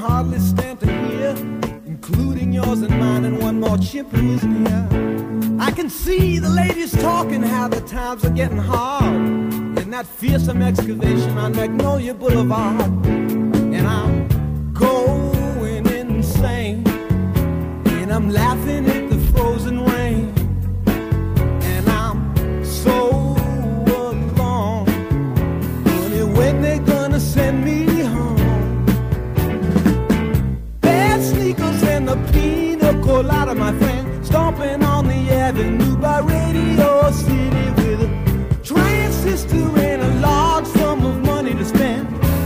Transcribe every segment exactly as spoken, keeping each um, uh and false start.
hardly stand to hear, including yours and mine and one more chimp who is near. I can see the ladies talking how the times are getting hard in that fearsome excavation on Magnolia Boulevard. And I'm going insane, and I'm laughing at the frozen rain, and I'm so alone. Honey, when they gonna send me home? Bad sneakers and the pina colada, my friend, stomping on the avenue by Radio City with a transistor and a large sum of money to spend.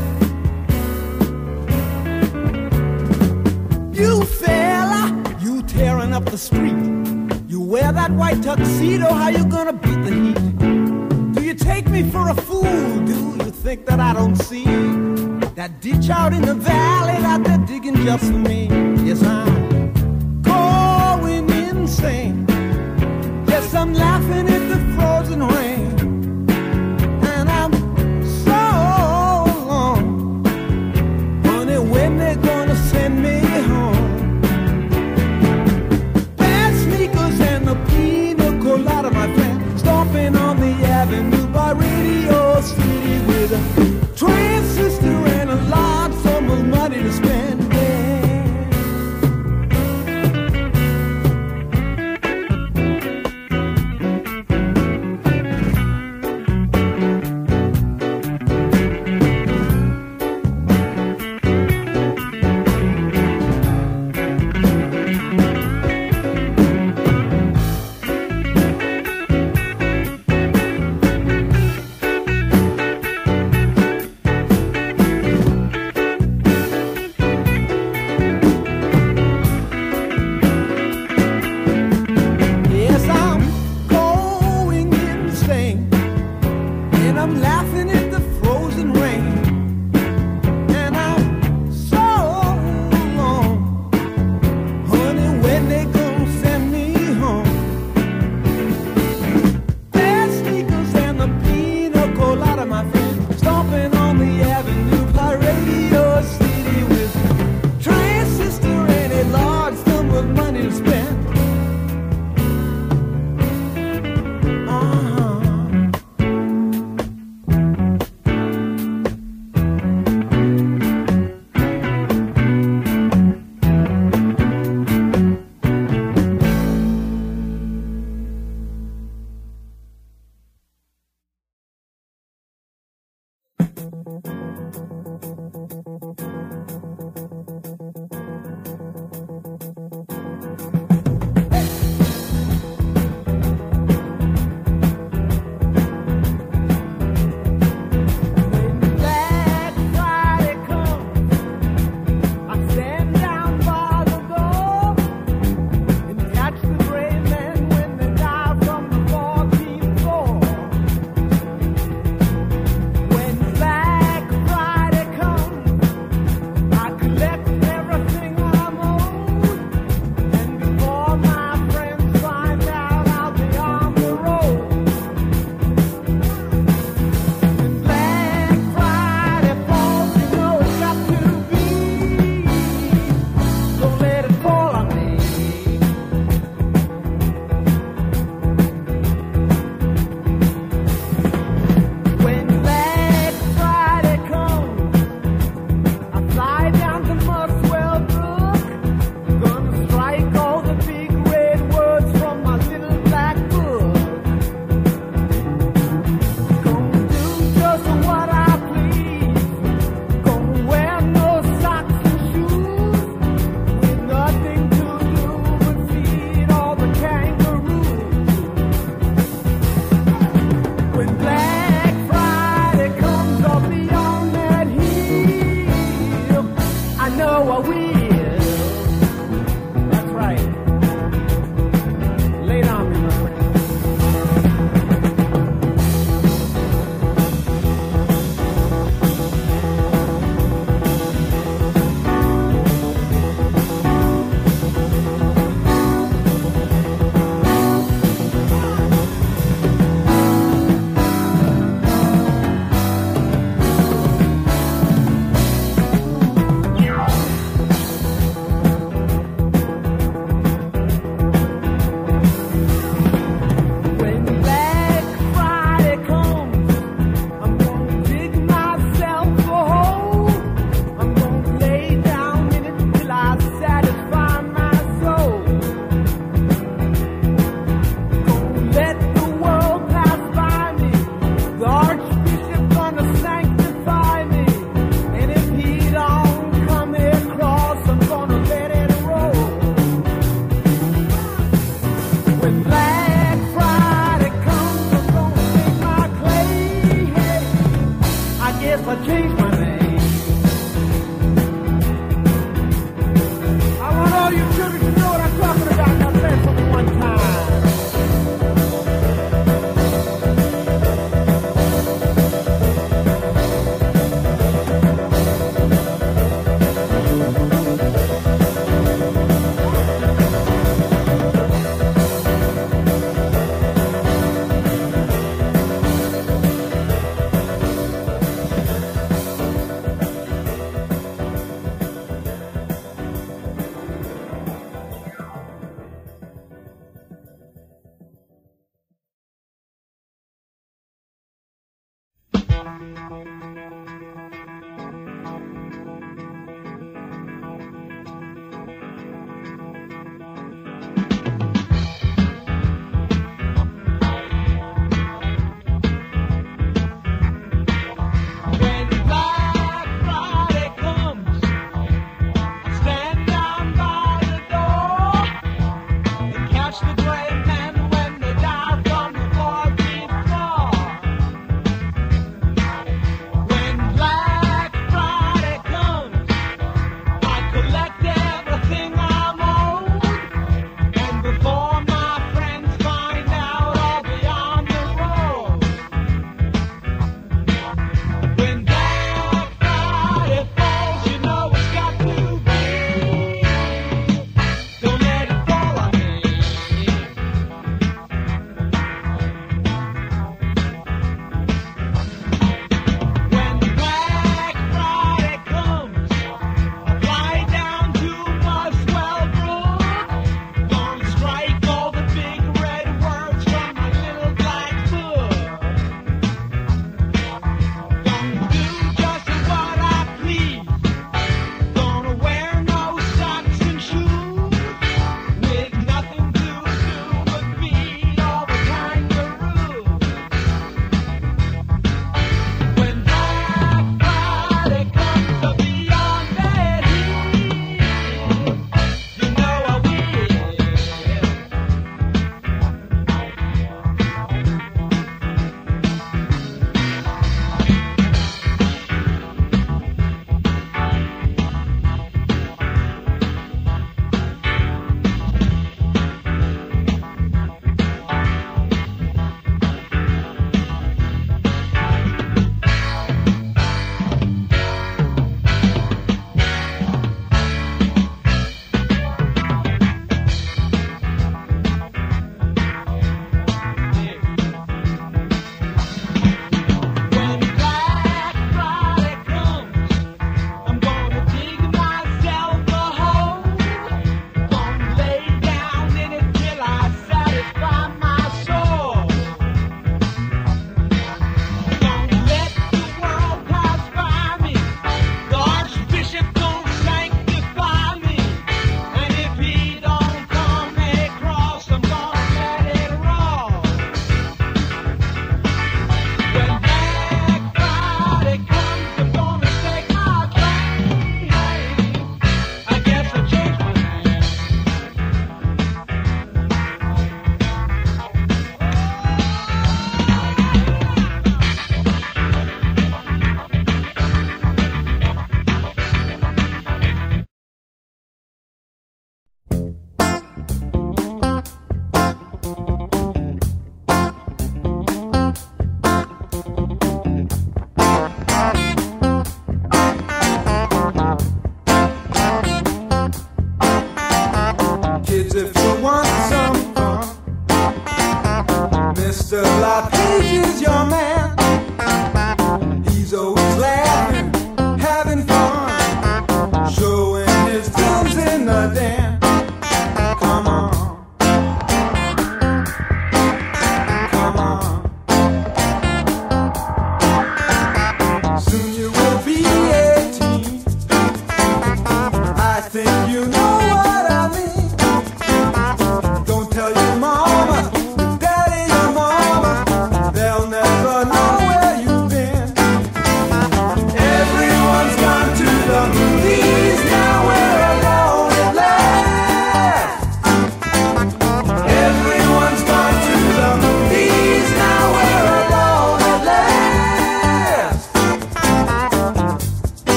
You fella, you tearing up the street, you wear that white tuxedo, how you gonna beat the heat? Do you take me for a fool? Do you think that I don't see that ditch out in the valley that they're digging just for me? Yes, I'm going insane. Yes, I'm laughing at the frozen rain, and I'm so alone. Honey, when they're gonna send me home? Bad sneakers and the pina colada, my friend, stomping on the avenue by Radio City with a transistor and a large sum of money to spend.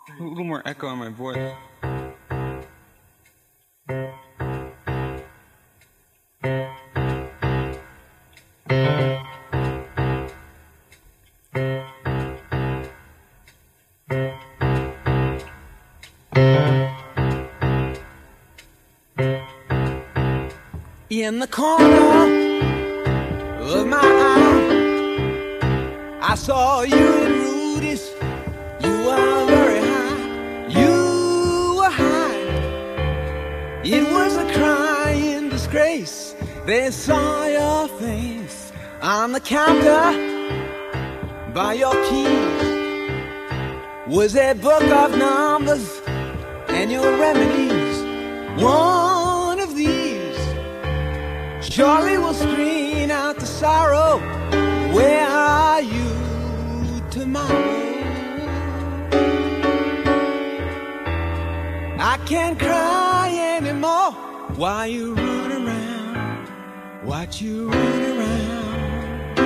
A little more echo on my voice. In the corner of my eye, I saw you and Rudy's. You were very high, you were high. It was a crying disgrace. They saw your face on the counter by your keys. Was a book of numbers and your remedies. One of these surely will screen out the sorrow. Where are you tomorrow? I can't cry anymore. Why you run around? Watch you run around.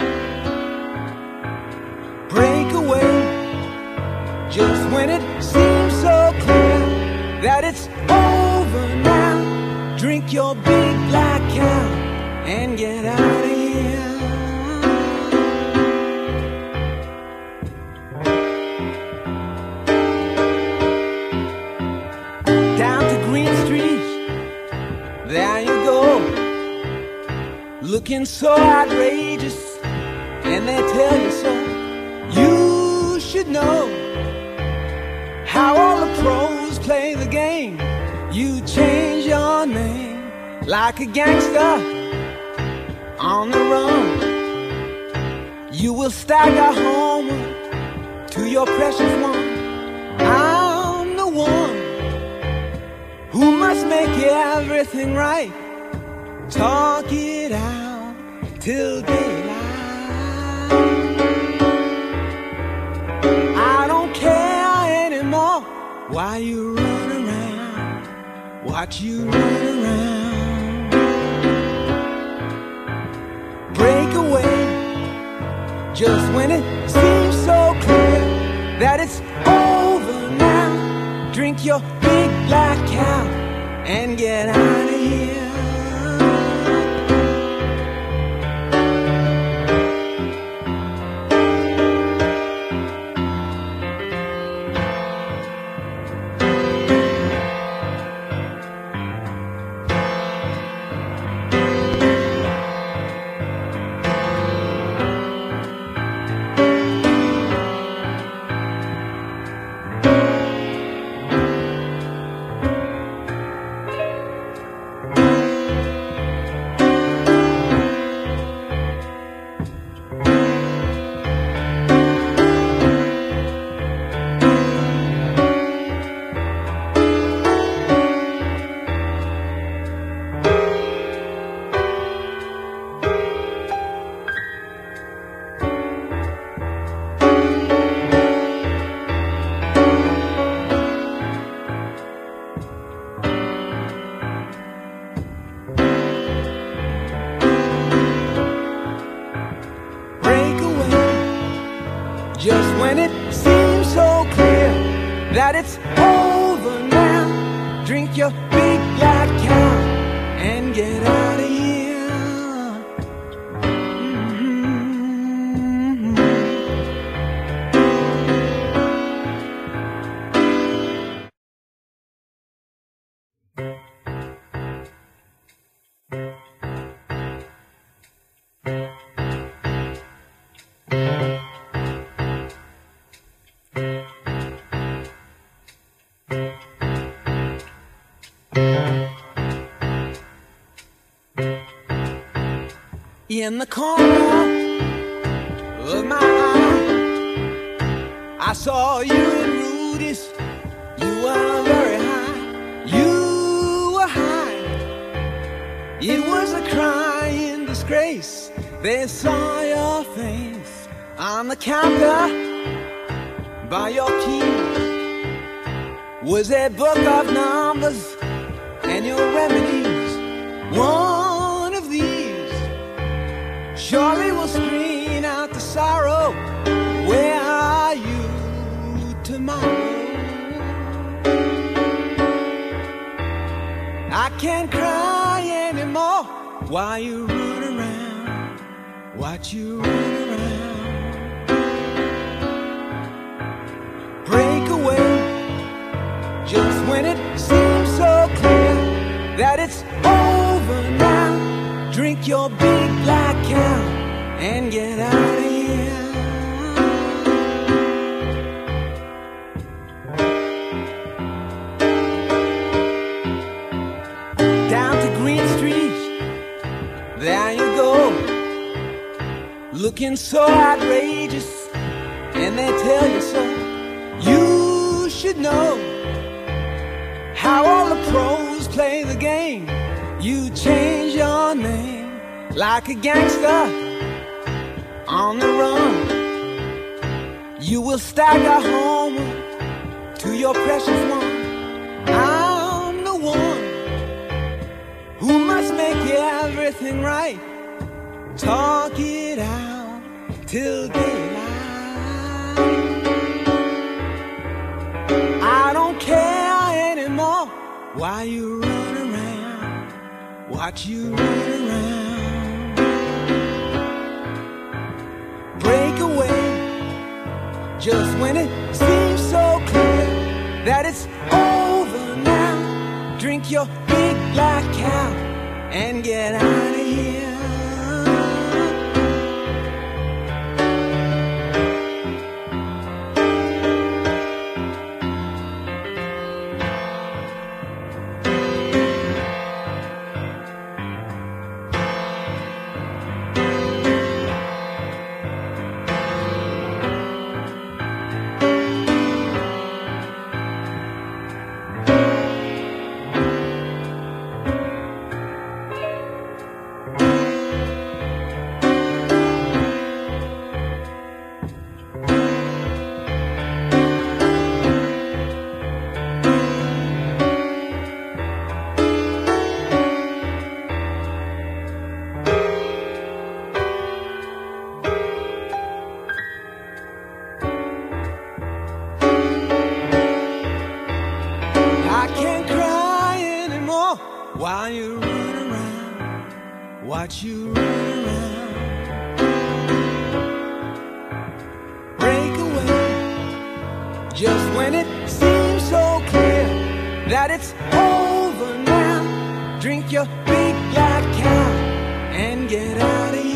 Break away just when it seems so clear that it's over now. Drink your big black cow and get out of here. Down to Green Street, there you go, looking so outrageous, and they tell you so. You should know how all the pros play the game. You change your name like a gangster on the run. You will stagger homeward to your precious one. I'm the one who must make everything right. Talk it out till daylight. I don't care anymore why you run around. Watch you run around. Break away just when it seems so clear that it's over now. Drink your big black cow and get out of here. Just when it seems so clear that it's over now, drink your big black cow and get out of here. In the corner of my eye, I saw you and Rudy's. You were very high, you were high. It was a crying disgrace. They saw your face on the counter by your keys. Was a book of numbers and your remedies. One of these surely will screen out the sorrow. Where are you tomorrow? can't cry anymore while you run around, watch you run around. Break away just when it seems so clear that it's over now. Drink your big black cow and get out of here. Down to Green Street, there you go, looking so outrageous, and they tell you so. You should know how all the pros play the game. You change your name like a gangster on the run. You will stagger homeward to your precious one. I'm the one who must make everything right. Talk it out till daylight. I don't care anymore why you run around, watch you run around. Break away just when it seems so clear that it's over now. Drink your big black cow and get out of here. While you run around, watch you run around. Break away just when it seems so clear that it's over now. Drink your big black cow and get out of here.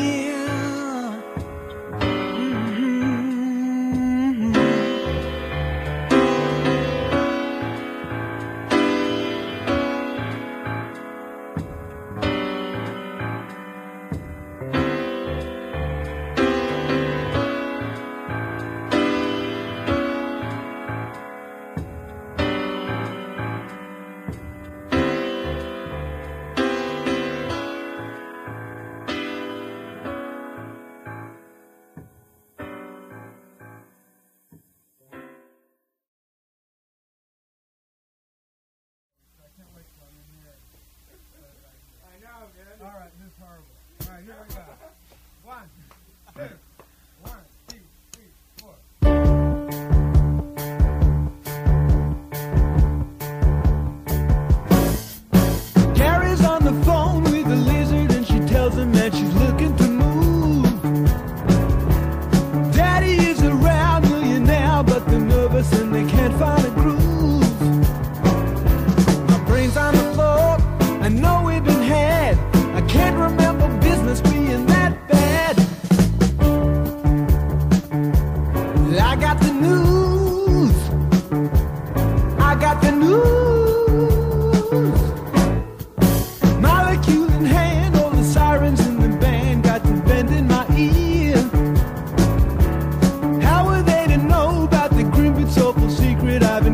All right, this is horrible. All right, here we go. One, two, one, two, three, four. Carrie's on the phone with the lizard and she tells him that she's looking to move. Daddy is a round millionaire, but they're nervous and they can't find a groove. My brain's on the floor, I know we've been had. I can't remember business being that bad. I got the news, I got the news. Molecule in hand, all the sirens in the band got to bend in my ear. How were they to know about the grim but soulful secret I've been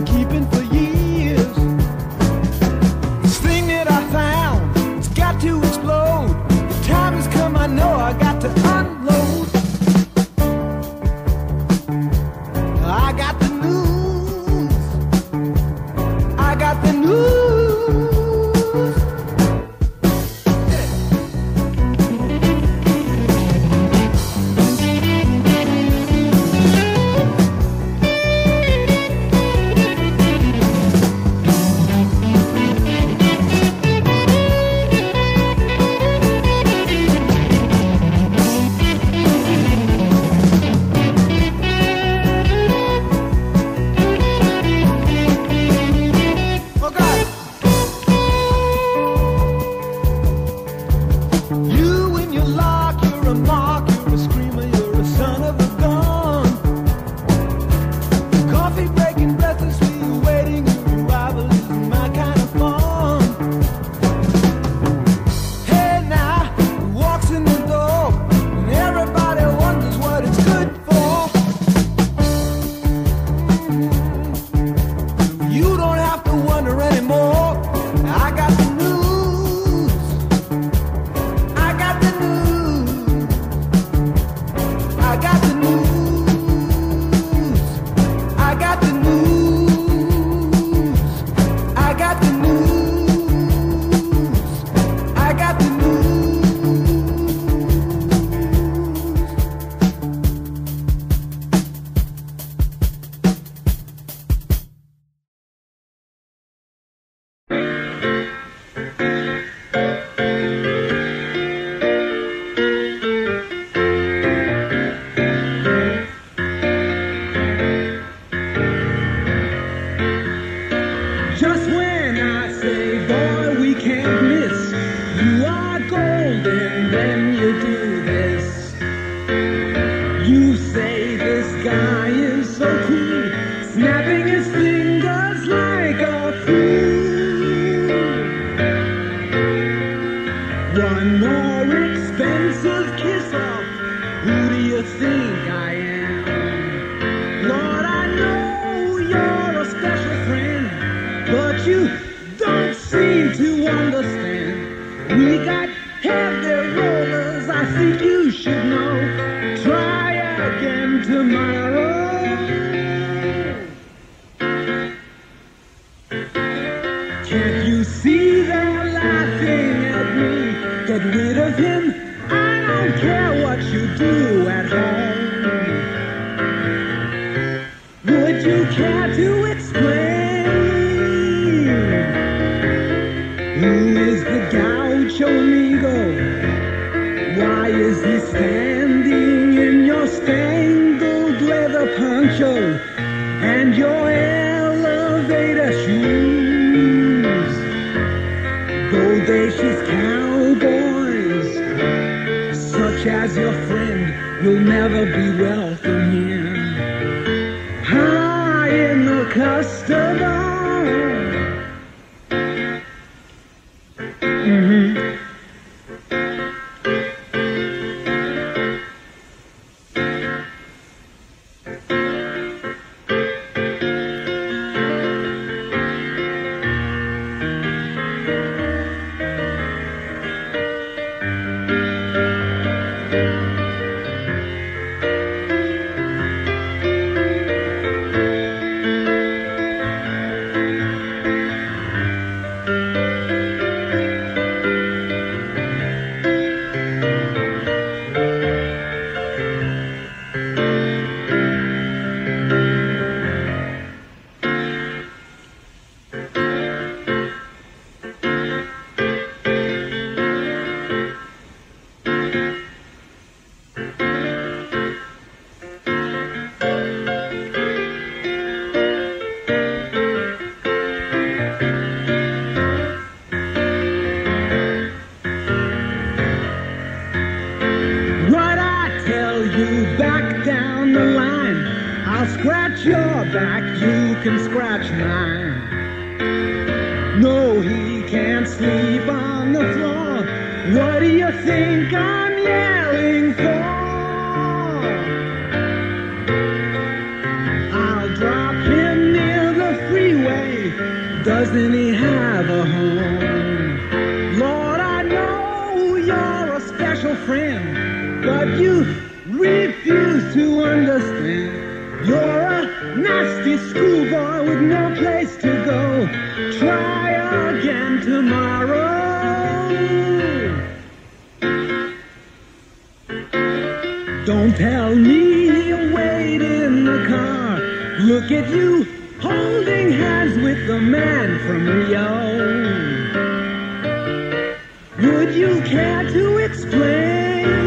snapping his fingers like a fool. One more expensive kiss off. Who do you think I am? Lord, I know you're a special friend, but you don't seem to understand. We got heavy rollers, I think you should know. Try again tomorrow. Can't you see they're laughing at me? Get rid of him, I don't care what you do at home. Would you care to explain? Who is the Gaucho amigo? Why is he standing in your spangled leather poncho and your elevator shoes? Bodacious cowboys, such as your friend, will never be welcome here. High in the custard. Mm-hmm. Back, you can scratch mine. No, he can't sleep on the floor. What do you think I'm yelling for? I'll drop him near the freeway. Doesn't he have a home? Lord, I know you're a special friend, but you refuse to understand. You're a nasty schoolboy with no place to go. Try again tomorrow. Don't tell me he'll wait in the car. Look at you holding hands with the man from Rio. Would you care to explain?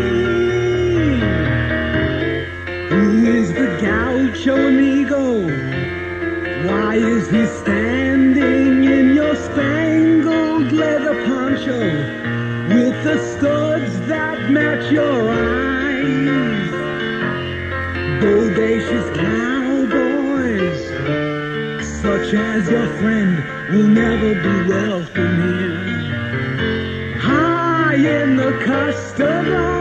Who is the Gaucho amigo? Why is he standing in your spangled leather poncho with the studs that match your eyes? Bodacious cowboys, such as your friend, will never be welcome here. High in the custard lawn.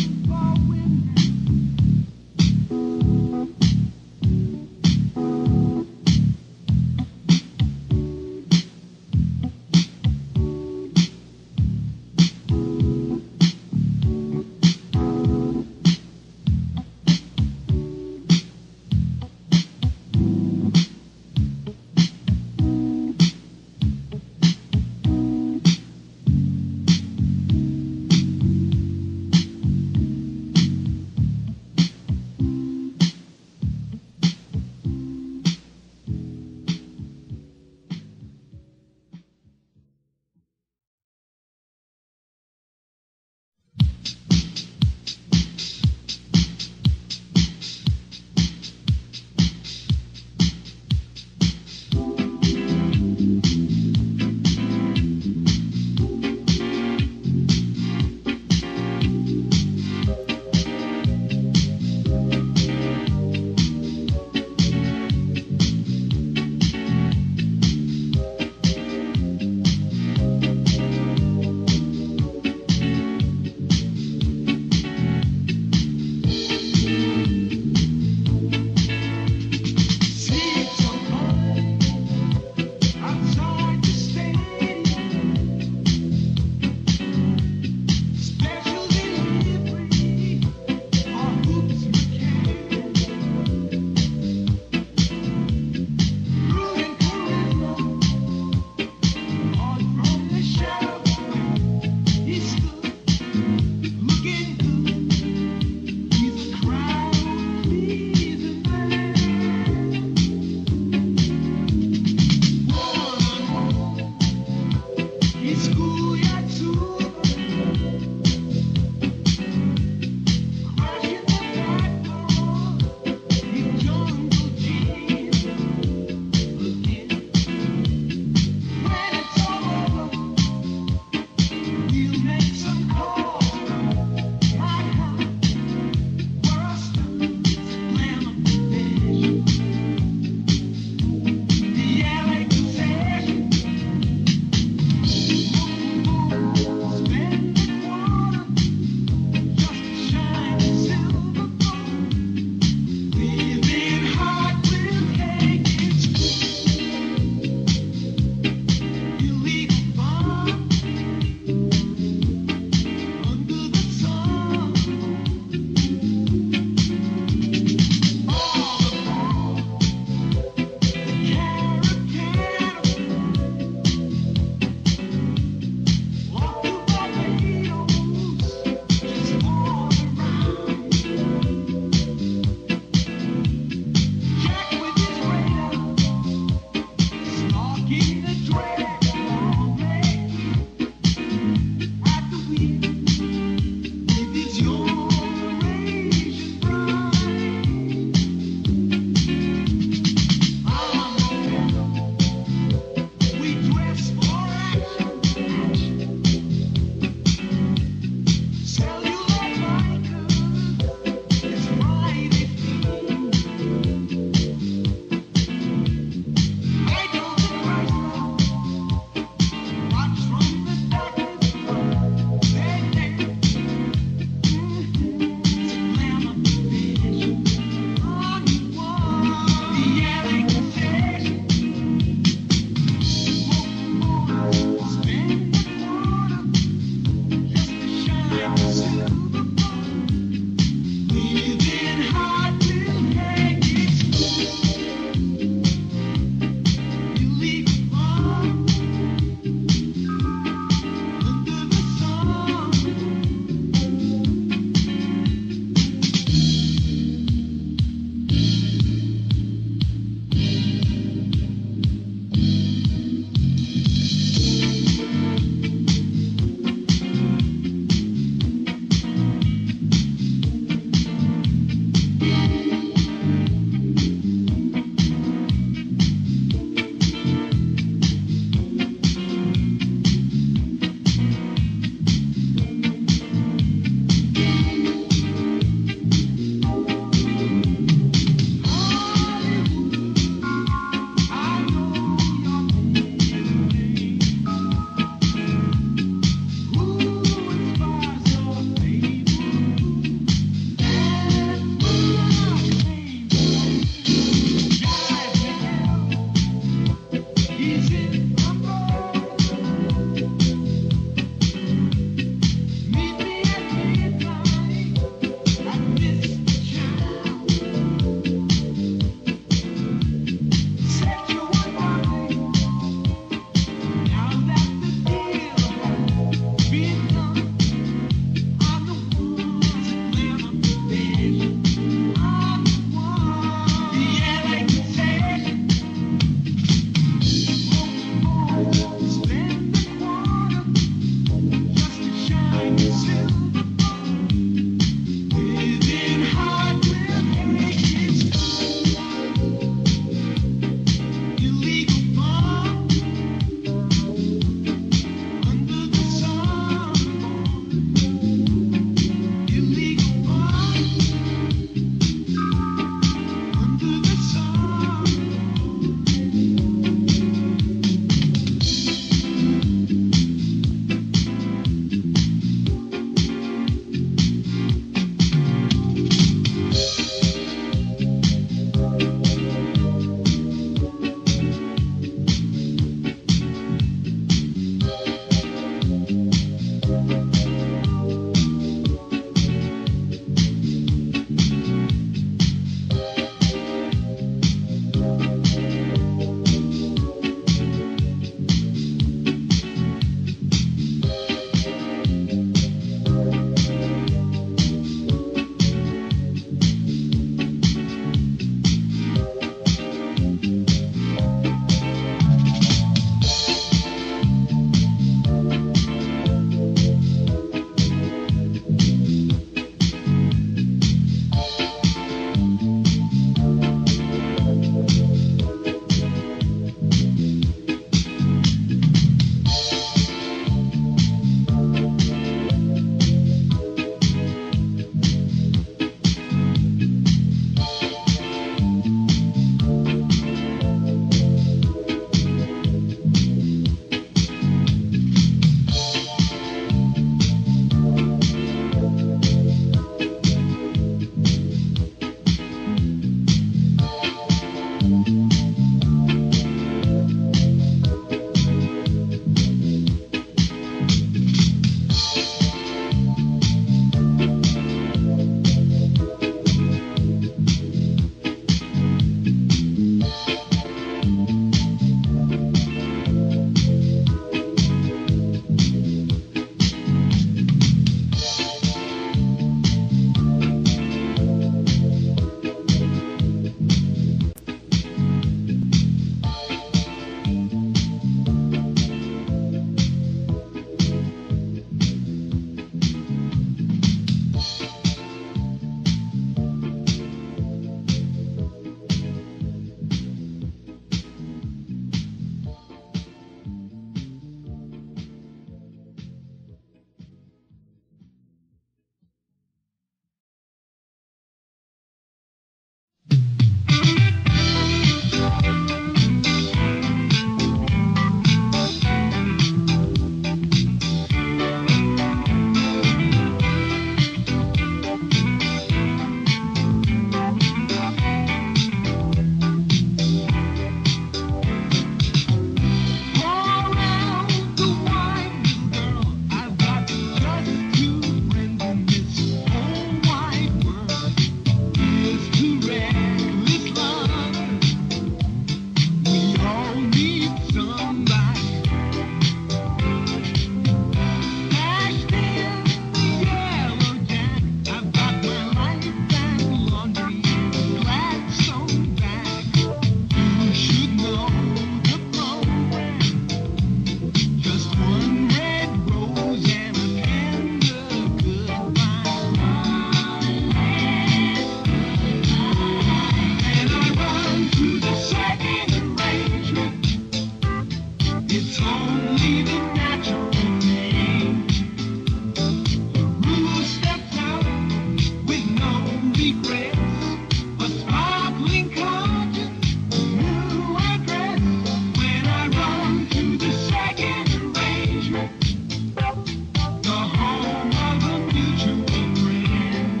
It's only the natural thing. The rule steps out with no regrets. A sparkling conscience, new address. When I run to the second arrangement, the home of a mutual friend.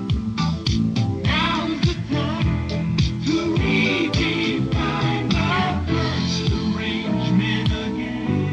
Now's the time to redefine the first arrangement again.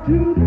to